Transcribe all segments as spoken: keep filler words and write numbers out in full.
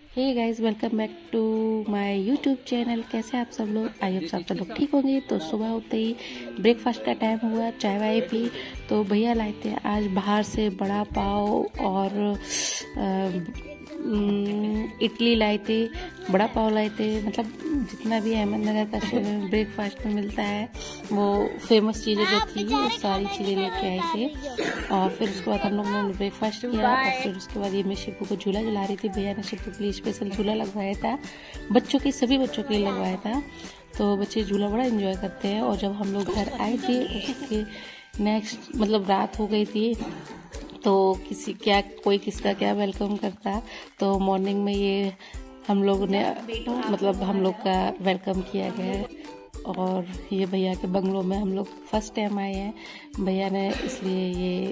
Hey guys, welcome back to my YouTube channel. कैसे आप सब लोग? आई होप सब लोग ठीक होंगे। तो सुबह होते ही ब्रेकफास्ट का टाइम हुआ, चाय वाय पी। तो भैया लाए थे आज बाहर से बड़ा पाव और इडली लाए थे, बड़ा पाव लाए थे। मतलब जितना भी अहमदनगर का ब्रेकफास्ट में मिलता है वो फेमस चीज़ें जो थी वो सारी चीज़ें लेके आए थे। और फिर उसके बाद हम लोग ने ब्रेकफास्ट किया और फिर उसके बाद ये मैं शिपू को झूला झुला रही थी। भैया ने शिपू के लिए स्पेशल झूला लगवाया था, बच्चों के सभी बच्चों के लिए लगवाया था। तो बच्चे झूला बड़ा एंजॉय करते हैं। और जब हम लोग घर आए थे उसके नेक्स्ट मतलब रात हो गई थी, तो किसी क्या कोई किसका क्या वेलकम करता। तो मॉर्निंग में ये हम लोग ने मतलब हम लोग का वेलकम किया गया। और ये भैया के बंगलों में हम लोग फर्स्ट टाइम आए हैं, भैया ने इसलिए ये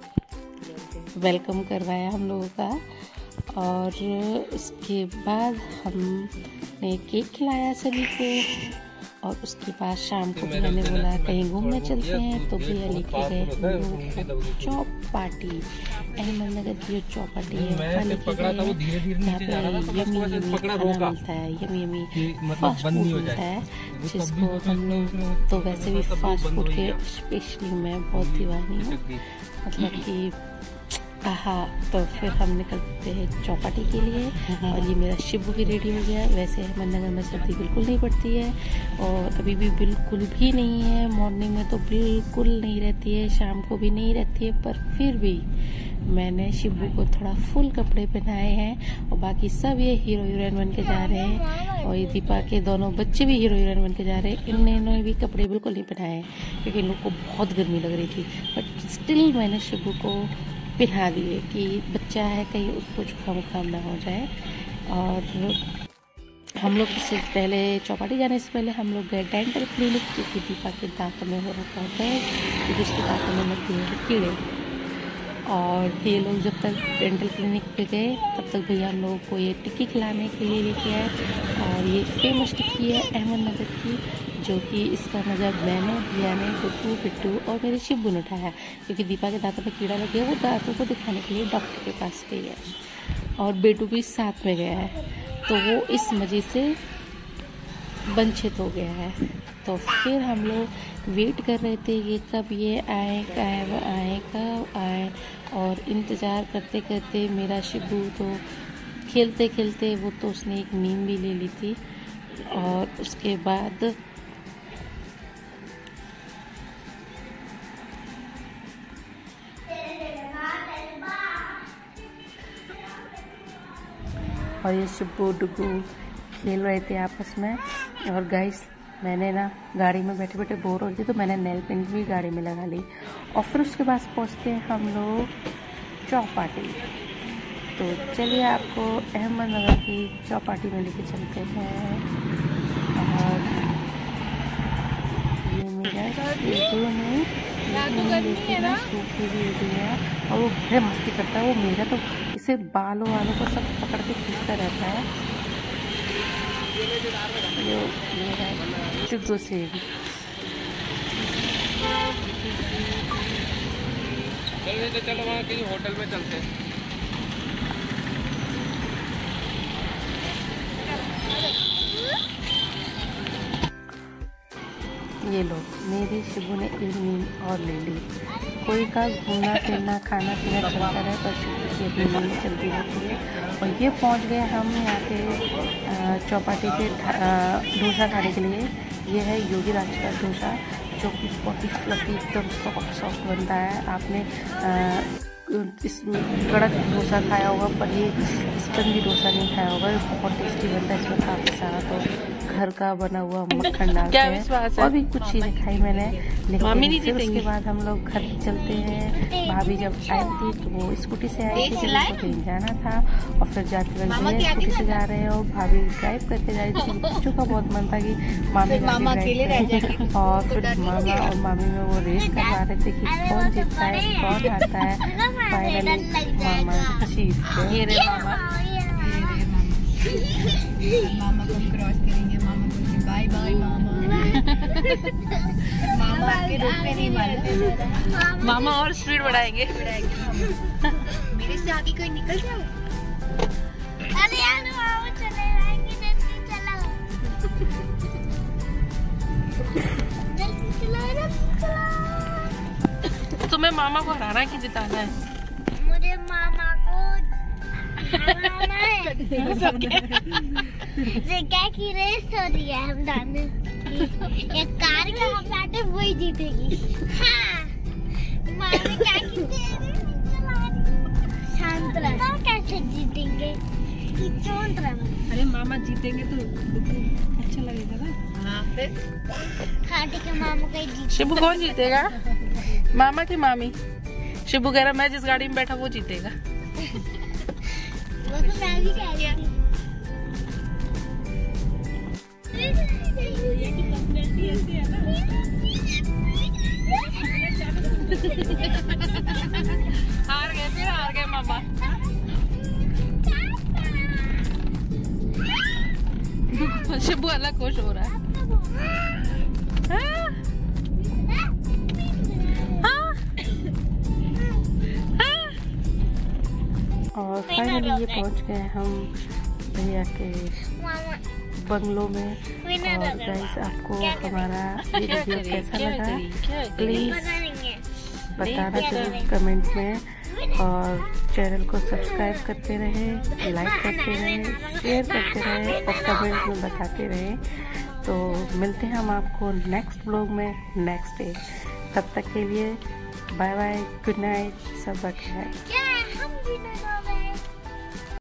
वेलकम करवाया हम लोगों का। और इसके बाद हमने केक खिलाया सभी को। और उसके बाद शाम को भैया ने बोला कहीं घूमने चलते हैं, तो भैया लेके गए हम लोगों को चौपाटी, अहमदनगर की जो चौपाटी है वहाँ लेके गए। यहाँ पे यमी यमी खाना मिलता है, यमी यमी फास्ट फूड मिलता है, जिसको हम लोग तो वैसे भी फास्ट फूड के स्पेशली मैं बहुत दीवानी हूँ। मतलब कि हाँ, तो फिर हम निकलते हैं चौपाटी के लिए। और ये मेरा शिबू भी रेडी हो गया। वैसे अहमदनगर में सर्दी बिल्कुल नहीं पड़ती है और अभी भी बिल्कुल भी नहीं है। मॉर्निंग में तो बिल्कुल नहीं रहती है, शाम को भी नहीं रहती है। पर फिर भी मैंने शिबू को थोड़ा फुल कपड़े पहनाए हैं और बाकी सब ये हीरो हीरोइन बन के जा रहे हैं। और ये दीपा के दोनों बच्चे भी हीरो हीरोइन बन के जा रहे हैं। इन्होंने भी कपड़े बिल्कुल नहीं पहनाए हैं क्योंकि इन लोग को बहुत गर्मी लग रही थी। बट स्टिल मैंने शिबू को पहना दिए कि बच्चा है, कहीं उसको जुकाम उखाम ना हो जाए। और हम लोग इससे पहले चौपाटी जाने से पहले हम लोग गए डेंटल क्लिनिक, क्योंकि दीपा के दांत में हो रखा होता है क्योंकि उसके दांतों में लगते हैं कीड़े। और ये लोग जब तक डेंटल क्लिनिक पे गए तब तक भैया हम लोगों को ये टिक्की खिलाने के लिए लेके आए। और ये फेमस टिक्की है अहमदनगर की, जो कि इसका मज़ा मैंने, भैया ने, गुड्डू, पिट्टू और मेरे शिबू ने उठाया। क्योंकि दीपा के दांतों में कीड़ा लग गया, वो दांतों को दिखाने के लिए डॉक्टर के पास गई है और बेटू भी साथ में गया है। तो वो इस मज़े से वंचित हो गया है। तो फिर हम लोग वेट कर रहे थे कि कब ये आए, कब आए, कब आए। और इंतज़ार करते करते मेरा शिबू तो खेलते खेलते वो तो उसने एक नींद भी ले ली थी। और उसके बाद और ये शिबू डुगू खेल रहे थे आपस में। और गाइस, मैंने ना गाड़ी में बैठे बैठे बोर हो रही थी तो मैंने नेल पेंट भी गाड़ी में लगा ली। और फिर उसके बाद पहुंचते हैं हम लोग चौपाटी। तो चलिए आपको अहमदनगर की चौपाटी में लेके चलते हैं। और ये मेरा शिबू ने लेके ना सूखी भी दिया और वो बड़े मस्ती करता है। वो मेरा तो इसे बालों वालों को सब पकड़ के खींचता रहता है। ये मेरा चुग्गू से चलो चलो वहाँ कहीं होटल में चलते हैं। ये लो, मेरी शिबू ने एक नींद और ले ली। कोई का घूमना फिरना खाना पीना चलता रहे, पर शिबू की अपनी नींद चलती रहती है। और ये पहुंच गए हम यहाँ पे चौपाटी के डोसा खाने के लिए। ये है योगी राज का डोसा, जो कि बहुत ही फ्लफी एकदम सॉफ्ट सॉफ्ट बनता है। आपने आ, इसमें कड़क डोसा खाया होगा पर ये स्पंजी डोसा नहीं खाया होगा। ये बहुत टेस्टी बनता है। इसमें काफ़ी सारा तो घर का बना हुआ मक्खन डालते हैं और भी कुछ चीज़ें खाई मैंने। लेकिन फिर उसके बाद हम लोग घर चलते हैं। भाभी जब आई थी तो वो स्कूटी से आई थी, जब उनको कहीं जाना था। और फिर जाते वक्त भैया स्कूटी से जा रहे हैं और भाभी ड्राइव करके जा रही थी। बच्चों का बहुत मन था कि मामी मामा अकेले रह जाए। और फिर मामा और मामी में वो रेस करवा रहे थे कि कौन जीतता है, कौन हारता है। फाइनली मामा जीत गए। ये रे मामा, मामा को क्रॉस करेंगे। मामा को बाय बाय मामा। मामा के रोड पे नहीं मारते, मामा और स्पीड बढ़ाएंगे। मेरे से आगे कोई निकल जाओ। अरे यार मामा को हराना कि जिताना है? मुझे मामा को हराना है। क्या की रेस हो रही है हम दोनों की। एक कार का हम बैठे वही जीतेगी। हाँ मामा क्या की शांत रहो। कैसे जीतेंगे? शांत रहो। अरे मामा जीतेंगे तो अच्छा लगेगा ना। हाँ फिर हाँ ठीक है मामा का ही जीत। शिबू कौन जीतेगा? मामा की मामी? शिबू कह रहा मैं जिस गाड़ी में बैठा वो जीतेगा। वो तो मैं भी कह रही थी। ये की पर्सनालिटी ऐसी है ना। हार गए फिर हार गए मामा। शिबू अलग खुश हो रहा है। हाँ? हाँ? हाँ? और फाइनली ये पहुंच गए हम भैया के बंगलों में। और गाइस आपको हमारा ये वीडियो कैसा लगा प्लीज बताना जरूर कमेंट में। और चैनल को सब्सक्राइब करते रहे, लाइक करते रहे, शेयर करते रहे और कमेंट में बताते रहे। तो मिलते हैं हम आपको नेक्स्ट ब्लॉग में नेक्स्ट डे। तब तक के लिए बाय बाय, गुड नाइट, सब खैर।